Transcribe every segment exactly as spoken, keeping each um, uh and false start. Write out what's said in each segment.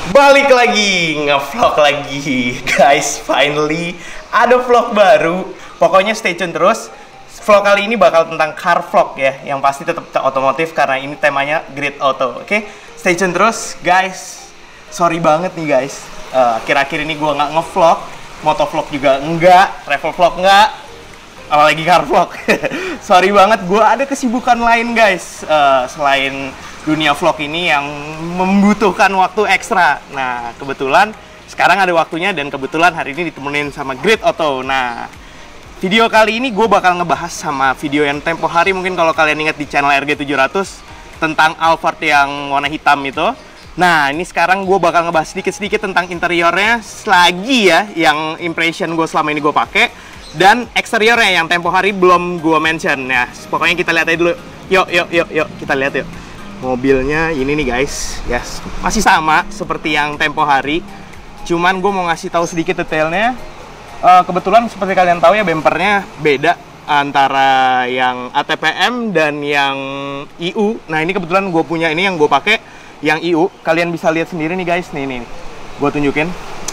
Balik lagi, nge-vlog lagi guys, finally ada vlog baru. Pokoknya stay tune terus. Vlog kali ini bakal tentang car vlog ya, yang pasti tetap otomotif karena ini temanya Grid Auto. Oke, stay tune terus guys. Sorry banget nih guys, uh, akhir-akhir ini gue nggak nge-vlog, motovlog juga enggak, travel vlog enggak, apalagi car vlog. Sorry banget, gue ada kesibukan lain guys, uh, selain dunia vlog ini yang membutuhkan waktu ekstra. Nah, kebetulan sekarang ada waktunya dan kebetulan hari ini ditemenin sama Grid Auto. Nah, video kali ini gue bakal ngebahas sama video yang tempo hari, mungkin kalau kalian ingat di channel R G tujuh ratus, tentang Alphard yang warna hitam itu. Nah, ini sekarang gue bakal ngebahas sedikit-sedikit tentang interiornya lagi ya, yang impression gue selama ini gue pakai, dan eksteriornya yang tempo hari belum gue mention. Nah, pokoknya kita lihat aja dulu. Yuk, yuk, yuk, yuk, kita lihat yuk. Mobilnya ini nih guys, yes, masih sama seperti yang tempo hari, cuman gue mau ngasih tahu sedikit detailnya. Uh, kebetulan seperti kalian tahu ya, bempernya beda antara yang A T P M dan yang I U. Nah, ini kebetulan gue punya ini yang gue pakai yang I U. Kalian bisa lihat sendiri nih guys, nih nih, nih. Gue tunjukin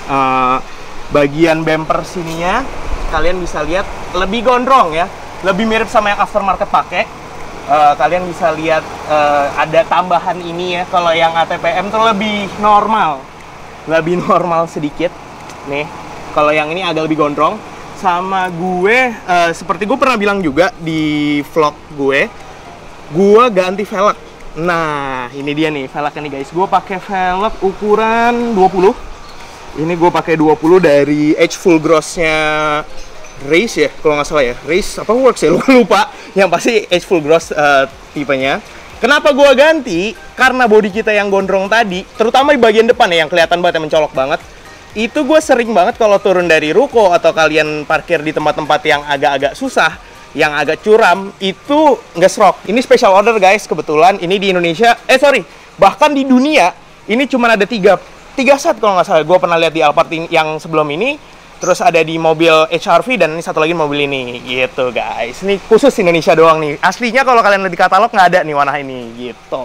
uh, bagian bemper sininya, kalian bisa lihat lebih gondrong ya, lebih mirip sama yang aftermarket pakai. Uh, kalian bisa lihat uh, ada tambahan ini ya. Kalau yang A T P M tuh lebih normal, lebih normal sedikit nih. Kalau yang ini agak lebih gondrong. Sama gue, uh, seperti gue pernah bilang juga di vlog gue, gue ganti velg. Nah, ini dia nih velgnya nih guys. Gue pakai velg ukuran dua puluh. Ini gue pakai dua puluh dari H full gross-nya Race ya, kalau nggak salah ya, Race apa Works ya, lupa. Yang pasti H full gross uh, tipenya. Kenapa gua ganti? Karena bodi kita yang gondrong tadi, terutama di bagian depan ya, yang kelihatan banget, yang mencolok banget. Itu gue sering banget kalau turun dari ruko atau kalian parkir di tempat-tempat yang agak-agak susah, yang agak curam, itu nggak serok. Ini special order guys, kebetulan ini di Indonesia, eh sorry, bahkan di dunia ini cuma ada tiga, tiga set kalau nggak salah. Gue pernah lihat di Alphard yang sebelum ini. Terus ada di mobil H R V, dan ini satu lagi mobil ini, gitu guys. Ini khusus Indonesia doang nih. Aslinya kalau kalian lihat di katalog nggak ada nih warna ini, gitu.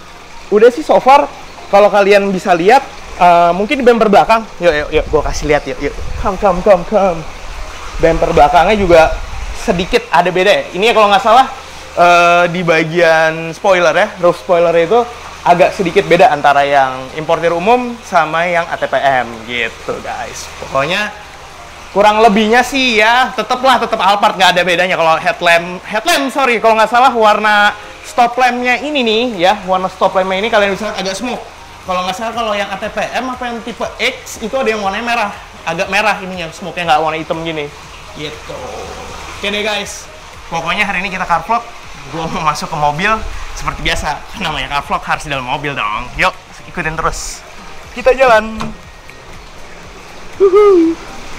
Udah sih so far, kalau kalian bisa lihat, uh, mungkin di bumper belakang. Yuk, yuk, yuk, gue kasih lihat yuk, yuk. Come, come, come, come. Bumper belakangnya juga sedikit ada beda ya. Ini ya kalau nggak salah, uh, di bagian spoiler ya, roof spoiler itu agak sedikit beda antara yang importir umum sama yang A T P M, gitu guys. Pokoknya kurang lebihnya sih ya, tetaplah tetap Alphard, nggak ada bedanya. Kalau headlamp, headlamp sorry, kalau nggak salah warna stop lampnya ini nih ya, warna stop lampnya ini kalian bisa lihat agak smoke. Kalau nggak salah kalau yang A T P M apa yang tipe X itu ada yang warnanya merah, agak merah ininya, smoke-nya nggak warna hitam gini. Gitu. Oke deh guys, pokoknya hari ini kita car vlog. Gue mau masuk ke mobil seperti biasa, namanya car vlog harus di dalam mobil dong. Yuk, ikutin terus. Kita jalan. Uhuh.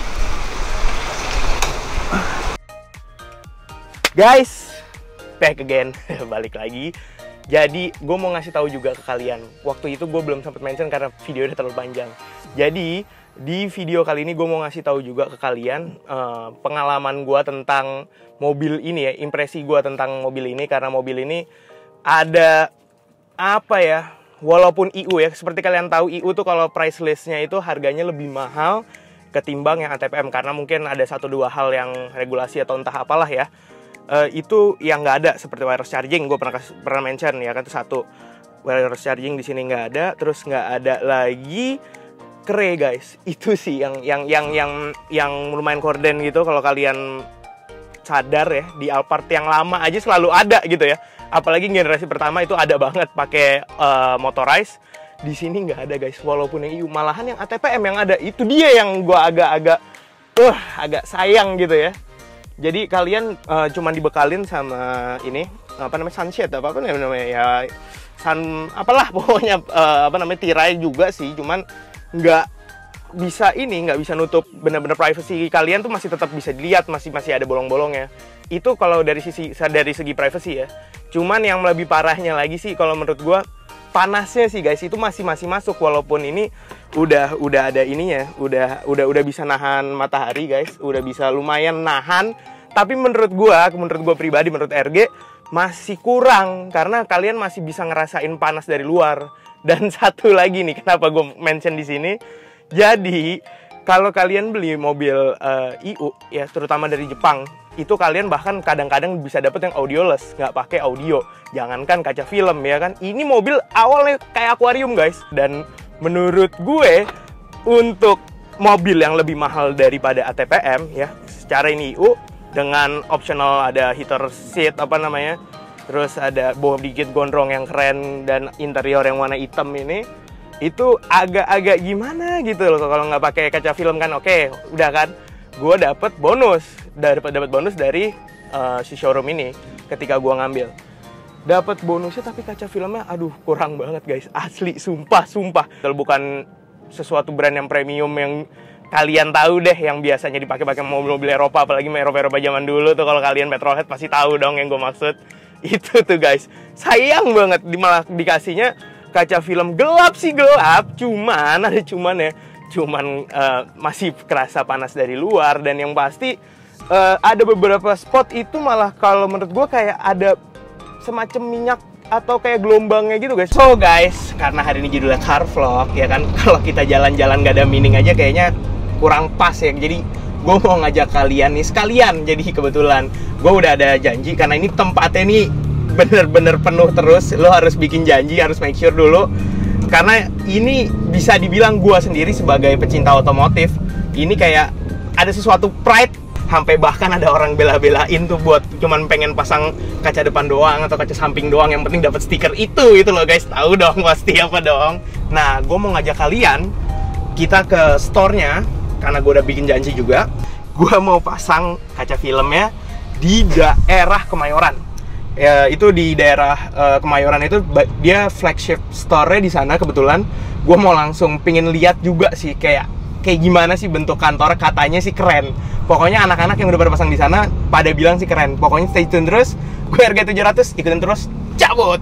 Guys, back again, balik lagi. Jadi, gue mau ngasih tahu juga ke kalian. Waktu itu gue belum sempat mention karena video udah terlalu panjang. Jadi, di video kali ini gue mau ngasih tahu juga ke kalian uh, pengalaman gue tentang mobil ini ya, impresi gue tentang mobil ini. Karena mobil ini ada, apa ya, walaupun I U ya, seperti kalian tahu I U tuh kalau price listnya itu harganya lebih mahal ketimbang yang A T P M. Karena mungkin ada satu dua hal yang regulasi atau entah apalah ya. Uh, itu yang nggak ada, seperti wireless charging, gue pernah pernah mention ya kan, itu satu wireless charging di sini nggak ada, terus nggak ada lagi kere guys. Itu sih yang yang yang yang yang lumayan korden gitu. Kalau kalian sadar ya, di Alphard yang lama aja selalu ada gitu ya, apalagi generasi pertama itu ada banget pakai uh, motorized. Di sini nggak ada guys, walaupun yang I U, malahan yang A T P M yang ada. Itu dia yang gue agak-agak uh agak sayang gitu ya. Jadi kalian uh, cuman dibekalin sama ini apa namanya, sunshade apa apa namanya ya, sun apalah pokoknya, uh, apa namanya, tirai juga sih, cuman nggak bisa ini, nggak bisa nutup bener-bener privacy kalian tuh, masih tetap bisa dilihat, masih masih ada bolong-bolongnya. Itu kalau dari sisi dari segi privacy ya. Cuman yang lebih parahnya lagi sih kalau menurut gua, panasnya sih guys, itu masih masih masuk, walaupun ini udah udah ada ininya, udah udah udah bisa nahan matahari guys, udah bisa lumayan nahan. Tapi menurut gua, menurut gua pribadi, menurut R G masih kurang, karena kalian masih bisa ngerasain panas dari luar. Dan satu lagi nih, kenapa gue mention di sini? Jadi kalau kalian beli mobil uh, I U ya, terutama dari Jepang, itu kalian bahkan kadang-kadang bisa dapet yang audioless, nggak pakai audio. Jangankan kaca film ya kan. Ini mobil awalnya kayak akuarium guys. Dan menurut gue untuk mobil yang lebih mahal daripada A T P M ya, secara ini I U dengan optional ada heater seat apa namanya, terus ada bawah dikit gondrong yang keren dan interior yang warna hitam ini, itu agak-agak gimana gitu loh kalau nggak pakai kaca film kan. Oke, udah kan, gue dapet bonus, dapat dapat bonus dari uh, si showroom ini ketika gue ngambil. Dapat bonusnya tapi kaca filmnya, aduh kurang banget guys, asli, sumpah sumpah. Kalau bukan sesuatu brand yang premium yang kalian tahu deh, yang biasanya dipakai-pakai mobil-mobil Eropa, apalagi Eropa-Eropa zaman dulu tuh, kalau kalian petrolhead pasti tahu dong yang gue maksud. Itu tuh guys, sayang banget di, malah dikasihnya kaca film gelap sih gelap, cuman ada cuman ya, cuman uh, masih kerasa panas dari luar. Dan yang pasti uh, ada beberapa spot itu malah kalau menurut gue kayak ada semacam minyak atau kayak gelombangnya gitu guys. So guys, karena hari ini judulnya car vlog ya kan, kalau kita jalan-jalan gak ada meaning aja kayaknya kurang pas ya. Jadi gue mau ngajak kalian nih sekalian, jadi kebetulan gue udah ada janji karena ini tempatnya nih bener-bener penuh terus. Lo harus bikin janji, harus make sure dulu, karena ini bisa dibilang gue sendiri sebagai pecinta otomotif, ini kayak ada sesuatu pride, sampai bahkan ada orang bela-belain tuh buat cuman pengen pasang kaca depan doang atau kaca samping doang, yang penting dapat stiker itu itu loh guys. Tahu dong pasti apa dong. Nah, gue mau ngajak kalian kita ke store-nya karena gue udah bikin janji juga. Gue mau pasang kaca filmnya di daerah Kemayoran. Ya, itu di daerah uh, Kemayoran itu dia flagship store-nya di sana kebetulan. Gue mau langsung pingin lihat juga sih kayak kayak gimana sih bentuk kantor, katanya sih keren. Pokoknya anak-anak yang udah pada pasang di sana pada bilang sih keren. Pokoknya stay tune terus. Gue harga tujuh ratus, ikutin terus. Cabut.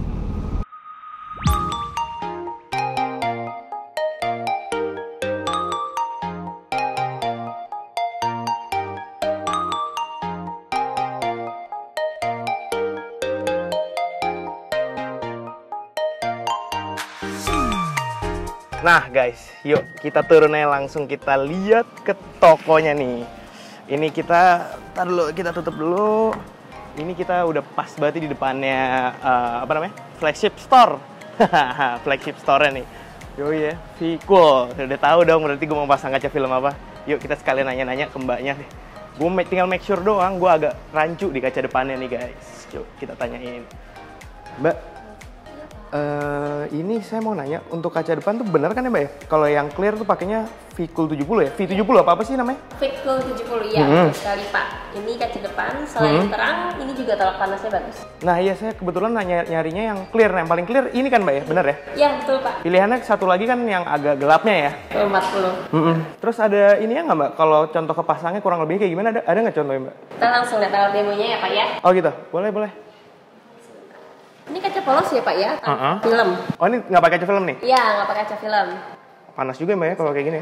Nah guys, yuk kita turun aja langsung, kita lihat ke tokonya nih. Ini kita, tar dulu, kita tutup dulu. Ini kita udah pas banget di depannya, uh, apa namanya? Flagship store. Flagship store-nya nih. Yoi ya, cool. Udah tahu dong berarti gue mau pasang kaca film apa. Yuk kita sekalian nanya-nanya ke mbaknya deh. Gue tinggal make sure doang, gue agak rancu di kaca depannya nih guys. Yuk kita tanyain. Mbak, Uh, ini saya mau nanya, untuk kaca depan tuh bener kan ya mbak ya? Kalau yang clear tuh pakainya V-Cool tujuh puluh ya? V tujuh puluh apa, apa sih namanya? V-Cool tujuh puluh, ya, hmm. betul sekali pak. Ini kaca depan, selain hmm. terang, ini juga tolak panasnya bagus. Nah iya, saya kebetulan nanya, nyarinya yang clear, yang paling clear ini kan mbak ya? Bener ya? Iya, betul pak. Pilihannya satu lagi kan yang agak gelapnya ya? empat puluh. Hmm. Terus ada ini ya nggak mbak? Kalau contoh kepasangnya kurang lebih kayak gimana? Ada ada nggak contohnya mbak? Kita langsung lihat alat demonya ya pak ya? Oh gitu? Boleh, boleh. Ini kaca polos ya pak ya? Uh-huh. Film. Oh ini nggak pakai kaca film nih? Iya, nggak pakai kaca film. Panas juga mbak ya kalau kayak gini.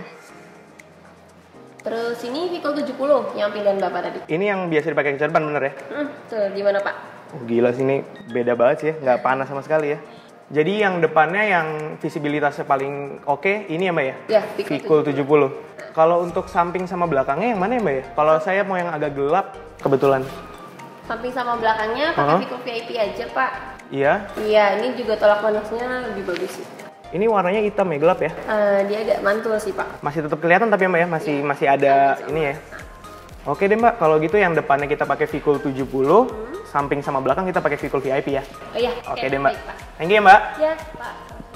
Terus ini V-Cool tujuh puluh yang pilihan bapak tadi. Ini yang biasa dipakai kaca depan bener ya? Hmm, tuh gimana pak? Oh, gila sih, ini beda banget sih ya, nggak panas sama sekali ya. Jadi yang depannya yang visibilitasnya paling oke okay, ini ya mbak ya? Iya, V-Cool tujuh puluh. Kalau untuk samping sama belakangnya yang mana ya mbak ya? Kalau saya mau yang agak gelap kebetulan. Samping sama belakangnya pakai uh-huh. V-Cool V I P aja pak. Iya? Iya, ini juga tolak panasnya lebih bagus sih. Ini warnanya hitam ya, gelap ya? Uh, dia agak mantul sih pak. Masih tetap kelihatan tapi ya mbak ya? Masih ya. masih ada ya, ini ya? Oke deh mbak, kalau gitu yang depannya kita pakai V-Cool tujuh puluh, hmm. samping sama belakang kita pakai V-Cool V I P ya? Oh iya. Oke okay, deh mbak. Baik, pak. Thank you ya mbak. Iya pak.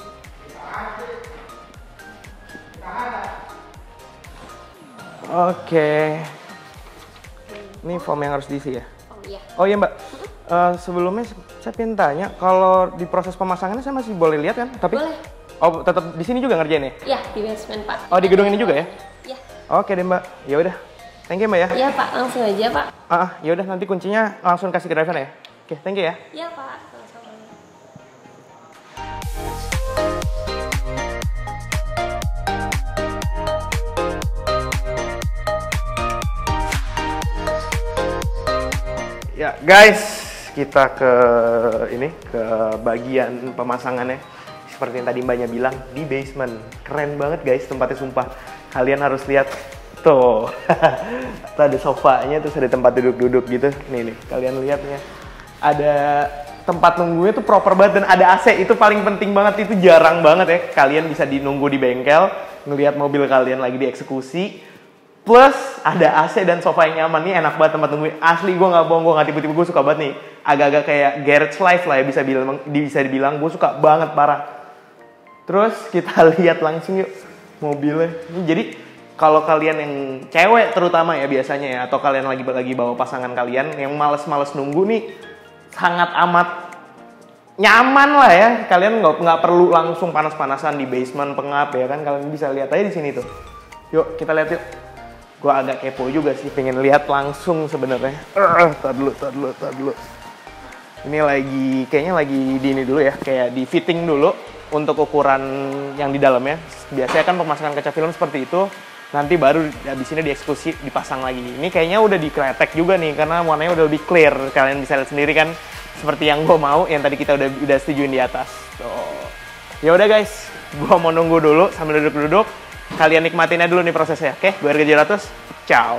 Oke. Ini form yang harus diisi ya? Oh iya. Oh iya mbak. Uh, sebelumnya saya pengen tanya, kalau di proses pemasangannya saya masih boleh lihat kan? Tapi boleh. Oh, tetap di sini juga ngerjain ya? Iya, di basement pak. Oh, di gedung ini juga ya? Iya. Oke deh mbak, ya udah. Thank you mbak ya. Iya pak, langsung aja pak. Ah, ya udah, nanti kuncinya langsung kasih ke driver ya. Oke, thank you ya. Iya pak, sama-sama. Ya guys, kita ke ini ke bagian pemasangannya. seperti yang tadi mbaknya bilang, di basement. Keren banget guys tempatnya, sumpah. Kalian harus lihat. Tuh, ada sofanya, terus ada tempat duduk-duduk gitu. Nih nih, kalian lihatnya. Ada tempat nunggunya tuh proper banget dan ada A C. Itu paling penting banget, itu jarang banget ya. Kalian bisa di nunggu di bengkel, ngelihat mobil kalian lagi dieksekusi. Plus ada A C dan sofa yang nyaman. Nih enak banget tempat nunggunya. Asli gue nggak bohong, gue nggak tipu-tipu, gue suka banget nih. Agak-agak kayak garage life lah ya, bisa bilang, bisa dibilang. Gue suka banget parah. Terus kita lihat langsung yuk mobilnya. Ini jadi kalau kalian yang cewek terutama ya biasanya ya, atau kalian lagi lagi bawa pasangan kalian yang males-males nunggu nih, sangat amat nyaman lah ya. Kalian nggak nggak perlu langsung panas-panasan di basement pengap ya kan. Kalian bisa lihat aja di sini tuh. Yuk kita lihat yuk. Gue agak kepo juga sih, pengen lihat langsung sebenarnya. Uh, tar dulu, tar dulu, tar dulu. Ini lagi kayaknya lagi di ini dulu ya, kayak di fitting dulu untuk ukuran yang di dalamnya. Biasanya kan pemasangan kaca film seperti itu. Nanti baru di sini dieksekusi, dipasang lagi. Ini kayaknya udah dikretek juga nih, karena warnanya udah lebih clear. Kalian bisa lihat sendiri kan, seperti yang gue mau, yang tadi kita udah udah setujuin di atas. Tuh. Ya udah guys, gue mau nunggu dulu sambil duduk-duduk. Kalian nikmatinnya dulu nih prosesnya, oke? Gue Harga tujuh ratus, ciao.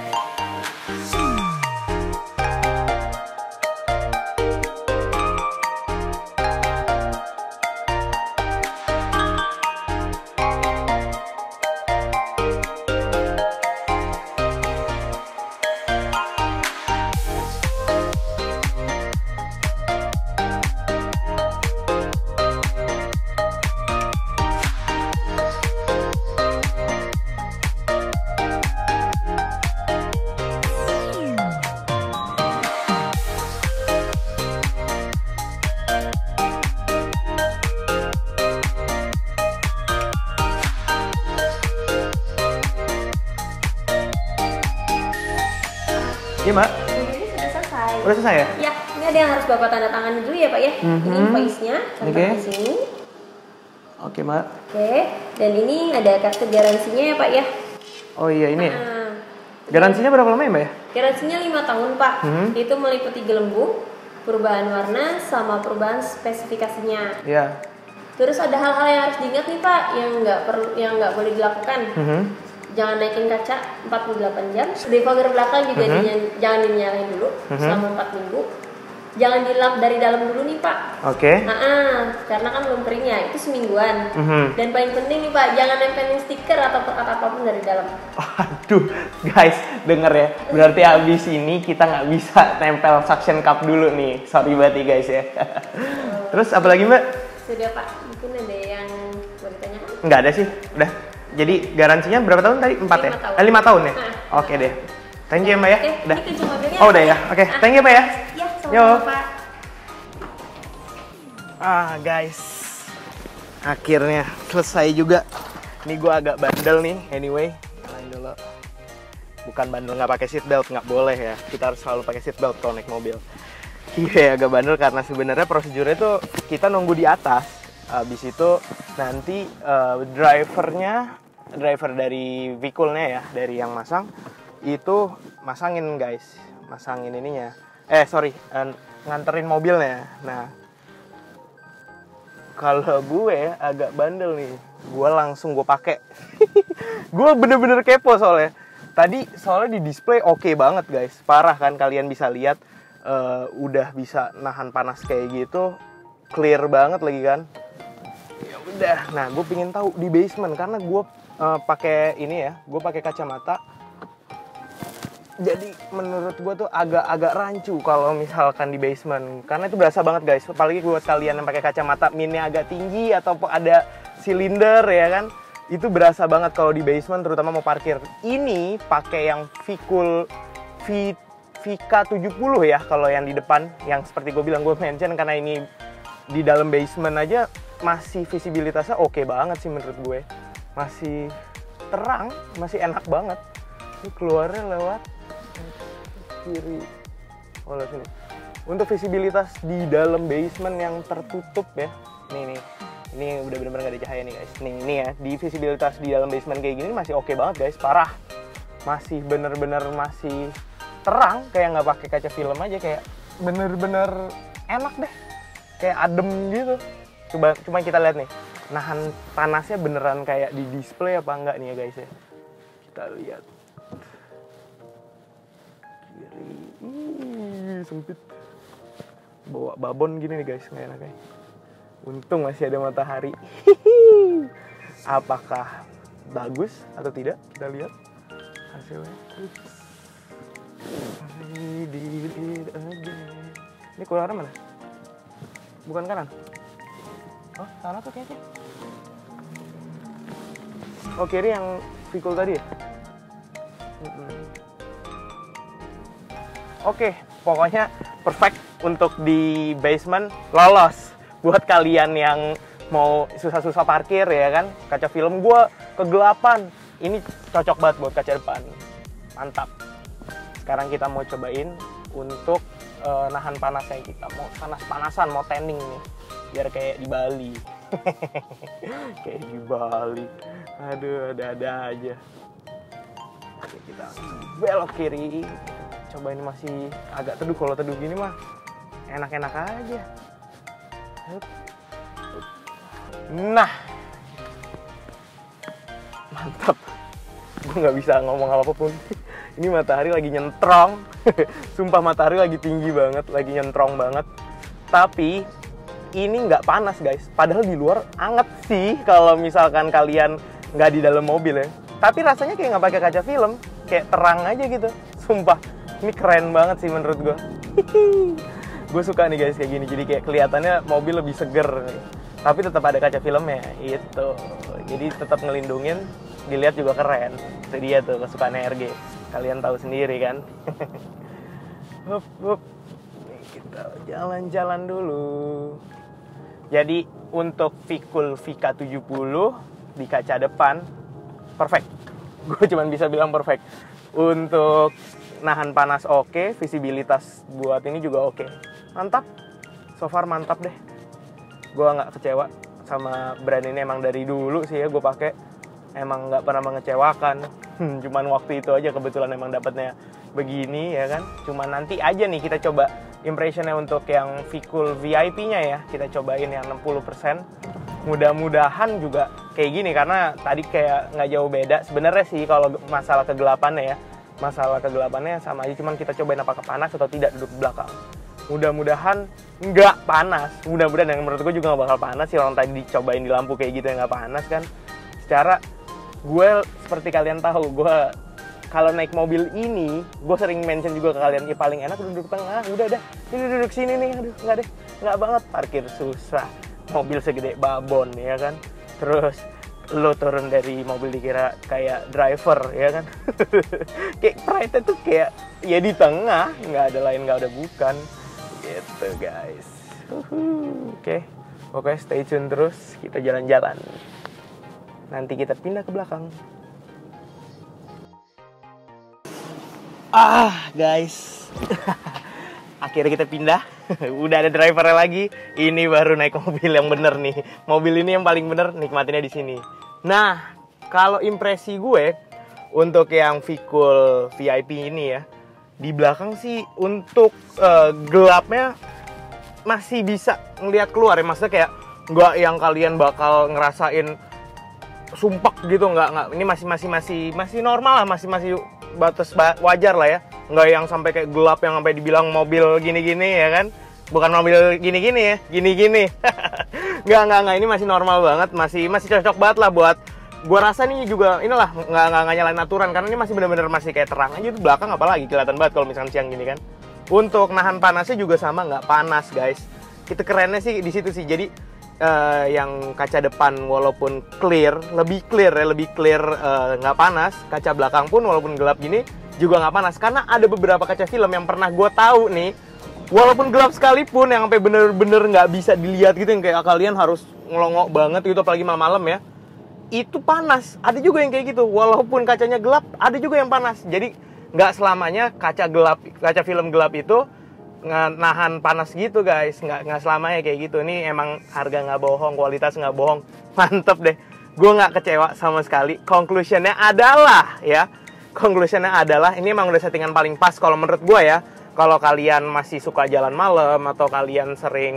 Iya mbak? Ini sudah selesai. Udah selesai ya? Ya, ini ada yang harus bapak tanda tangan dulu ya pak ya. Mm-hmm. Ini invoice-nya, contoh okay. di sini. Oke mbak. Oke, dan ini ada kartu garansinya ya pak ya. Oh iya ini ya? Nah, garansinya berapa lama ya mbak ya? Garansinya lima tahun pak. Hmm. Itu meliputi gelembung, perubahan warna, sama perubahan spesifikasinya. Iya. Terus ada hal-hal yang harus diingat nih pak, yang nggak perlu, yang nggak boleh dilakukan. Mm-hmm. Jangan naikin kaca empat puluh delapan jam. Defogger belakang juga mm-hmm. dinya, jangan dinyalain dulu mm-hmm. selama empat minggu. Jangan dilap dari dalam dulu nih pak. Oke. Okay. Nah, karena kan belum keringnya, itu semingguan. Mm-hmm. Dan paling penting nih pak, jangan nempelin stiker atau pekat apapun dari dalam. Aduh, guys, denger ya. Berarti habis ini kita nggak bisa tempel suction cup dulu nih. Sorry banget nih guys ya. Terus apa lagi mbak? Sudah pak, mungkin ada yang mau ditanyakan? Nggak ada sih, udah. Jadi garansinya berapa tahun tadi? Empat ya? Tahun. Eh, lima tahun ya? Nah, Oke deh. Thank you ya mbak ya. Oke, udah. Ini oh udah ya. Oke, okay. Thank you mbak ya. Ya, sama-sama pak. Ah guys, akhirnya selesai juga. Ini gue agak bandel nih. Anyway, nyalain dulu. Bukan bandel nggak pakai seat belt, nggak boleh ya. Kita harus selalu pakai seat belt kalau naik mobil. Iya, agak bandel karena sebenarnya prosedurnya tuh kita nunggu di atas. Habis itu nanti uh, drivernya, driver dari vehicle-nya ya, dari yang masang itu masangin guys, masangin ininya. Eh sorry, uh, nganterin mobilnya. Nah, kalau gue agak bandel nih, gue langsung gue pakai. Gue bener-bener kepo soalnya. Tadi soalnya di display oke okay banget guys, parah kan, kalian bisa lihat uh, udah bisa nahan panas kayak gitu, clear banget lagi kan. Ya udah, nah gue pengen tahu di basement karena gue uh, pakai ini ya, gue pakai kacamata. Jadi menurut gue tuh agak-agak rancu kalau misalkan di basement, karena itu berasa banget guys. Apalagi buat kalian yang pakai kacamata minnya agak tinggi atau ada silinder ya kan, itu berasa banget kalau di basement, terutama mau parkir. Ini pakai yang Vicul V K tujuh puluh ya kalau yang di depan, yang seperti gue bilang, gue mention karena ini di dalam basement aja masih visibilitasnya oke okay banget sih menurut gue. Masih terang, masih enak banget. Ini keluarnya lewat kiri. Oh, lewat sini. Untuk visibilitas di dalam basement yang tertutup ya. Nih nih. Ini udah bener-bener gak ada cahaya nih guys. Nih, ini ya, di visibilitas di dalam basement kayak gini masih oke okay banget guys, parah. Masih bener-bener masih terang, kayak nggak pakai kaca film aja, kayak bener-bener enak deh. Kayak adem gitu. Coba cuma kita lihat nih, nahan panasnya beneran kayak di display apa enggak nih ya guys ya. Kita lihat. Kiri, Ih, sempit. Bawa babon gini nih guys, nggak enak guys. Untung masih ada matahari. Apakah bagus atau tidak? Kita lihat hasilnya. Ini keluaran mana? Bukan kanan? Oh, sana tuh kayaknya. Oh, kiri yang pikul tadi ya? Oke, pokoknya perfect untuk di basement, lolos. Buat kalian yang mau susah-susah parkir ya kan, kaca film gue kegelapan. Ini cocok banget buat kaca depan. Mantap. Sekarang kita mau cobain untuk uh, nahan panasnya kita. Mau panas-panasan, mau tanning nih. Biar kayak di Bali. Kayak di Bali. Aduh, ada-ada aja. Oke, kita belok kiri. Coba ini masih agak teduh. Kalau teduh gini mah enak-enak aja. Nah, mantap. Gue nggak bisa ngomong apapun. Ini matahari lagi nyentrong. Sumpah matahari lagi tinggi banget, lagi nyentrong banget. Tapi ini nggak panas guys. Padahal di luar anget sih kalau misalkan kalian nggak di dalam mobil ya. Tapi rasanya kayak nggak pakai kaca film, kayak terang aja gitu. Sumpah, ini keren banget sih menurut gue. Gue suka nih guys kayak gini. Jadi kayak kelihatannya mobil lebih seger nih. Tapi tetap ada kaca filmnya, itu. Jadi tetap ngelindungin, dilihat juga keren. Itu dia tuh kesukaan R G. Kalian tahu sendiri kan. Hup, hup. Kita jalan-jalan dulu. Jadi untuk Vicul V K tujuh puluh di kaca depan, perfect. Gue cuma bisa bilang perfect. Untuk nahan panas oke, visibilitas buat ini juga oke. Mantap. So far mantap deh. Gue nggak kecewa sama brand ini, emang dari dulu sih ya gue pakai, emang nggak pernah mengecewakan. Cuman waktu itu aja kebetulan emang dapatnya begini ya kan. Cuman nanti aja nih kita coba impressionnya untuk yang Vicul V I P-nya ya, kita cobain yang enam puluh persen. Mudah-mudahan juga kayak gini karena tadi kayak nggak jauh beda. Sebenarnya sih kalau masalah kegelapannya ya, masalah kegelapannya sama aja. Cuman kita cobain apakah panas atau tidak duduk belakang. Mudah-mudahan nggak panas. Mudah-mudahan, yang menurut gue juga nggak bakal panas sih. Orang tadi dicobain di lampu kayak gitu yang nggak panas kan. Secara gue seperti kalian tahu, gue kalau naik mobil ini, gue sering mention juga ke kalian, ya paling enak duduk tengah. Udah dah, ini duduk sini nih. Aduh, nggak deh, nggak banget. Parkir susah. Mobil segede babon ya kan. Terus lo turun dari mobil dikira kayak driver ya kan. Kayak pride tuh kayak ya di tengah, nggak ada lain, nggak ada bukan. Gitu guys. Uhuh. Oke, okay. Pokoknya stay tune terus, kita jalan-jalan. Nanti kita pindah ke belakang. Ah guys, akhirnya kita pindah. Udah ada drivernya lagi. Ini baru naik mobil yang bener nih. Mobil ini yang paling bener, nikmatinnya di sini. Nah, kalau impresi gue untuk yang Vicul V I P ini ya, di belakang sih untuk uh, gelapnya masih bisa ngelihat keluar ya. Maksudnya kayak nggak yang kalian bakal ngerasain sumpek gitu, nggak nggak. Ini masih masih masih masih normal lah, masih masih batas wajar lah ya. Nggak yang sampai kayak gelap yang sampai dibilang mobil gini-gini ya kan. Bukan mobil gini-gini ya, gini-gini. Nggak nggak nggak ini masih normal banget, masih masih cocok banget lah buat. Gua rasa ini juga inilah nggak nggak nggak nyalain aturan karena ini masih benar-benar masih kayak terang aja di belakang, apalagi kelihatan banget kalau misalkan siang gini kan. Untuk nahan panasnya juga sama, nggak panas guys. Kita kerennya sih di situ sih. Jadi uh, yang kaca depan walaupun clear, lebih clear ya, lebih clear uh, nggak panas. Kaca belakang pun walaupun gelap gini juga nggak panas. Karena ada beberapa kaca film yang pernah gue tahu nih, walaupun gelap sekalipun yang sampai bener-bener nggak bisa dilihat gitu, yang kayak kalian harus ngelongok banget gitu, apalagi malam-malam ya. Itu panas. Ada juga yang kayak gitu. Walaupun kacanya gelap, ada juga yang panas. Jadi nggak selamanya kaca gelap, kaca film gelap itu nahan panas gitu guys. Nggak nggak selamanya kayak gitu. Ini emang harga nggak bohong, kualitas nggak bohong. Mantep deh. Gue nggak kecewa sama sekali. Conclusionnya adalah ya, conclusionnya adalah ini emang udah settingan paling pas kalau menurut gue ya. Kalau kalian masih suka jalan malam atau kalian sering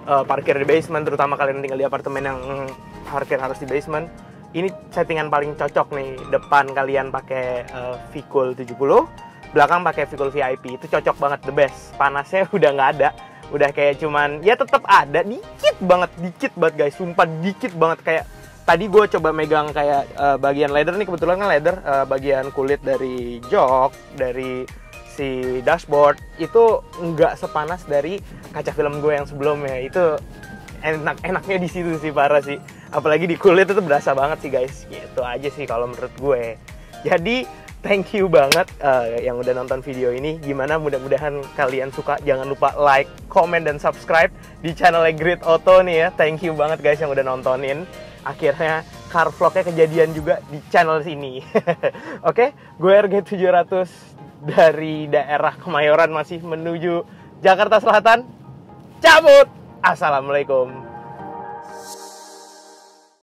uh, parkir di basement, terutama kalian tinggal di apartemen yang parkir harus di basement. Ini settingan paling cocok nih. Depan kalian pakai uh, V-Cool tujuh puluh, belakang pakai V-Cool V I P. Itu cocok banget, the best. Panasnya udah nggak ada. Udah kayak cuman, ya tetap ada, dikit banget, dikit banget guys. Sumpah dikit banget. Kayak tadi gue coba megang kayak uh, bagian leather nih, kebetulan kan leather, uh, bagian kulit dari jok, dari si dashboard itu nggak sepanas dari kaca film gue yang sebelumnya. Itu enak-enaknya di situ sih, parah sih. Apalagi di kulit itu berasa banget sih guys. Gitu aja sih kalau menurut gue. Jadi thank you banget uh, yang udah nonton video ini. Gimana, mudah-mudahan kalian suka. Jangan lupa like, comment, dan subscribe di channel Grid Auto nih ya. Thank you banget guys yang udah nontonin. Akhirnya car vlognya kejadian juga di channel sini. Oke, gue R G tujuh ratus dari daerah Kemayoran masih menuju Jakarta Selatan. Cabut! Assalamualaikum.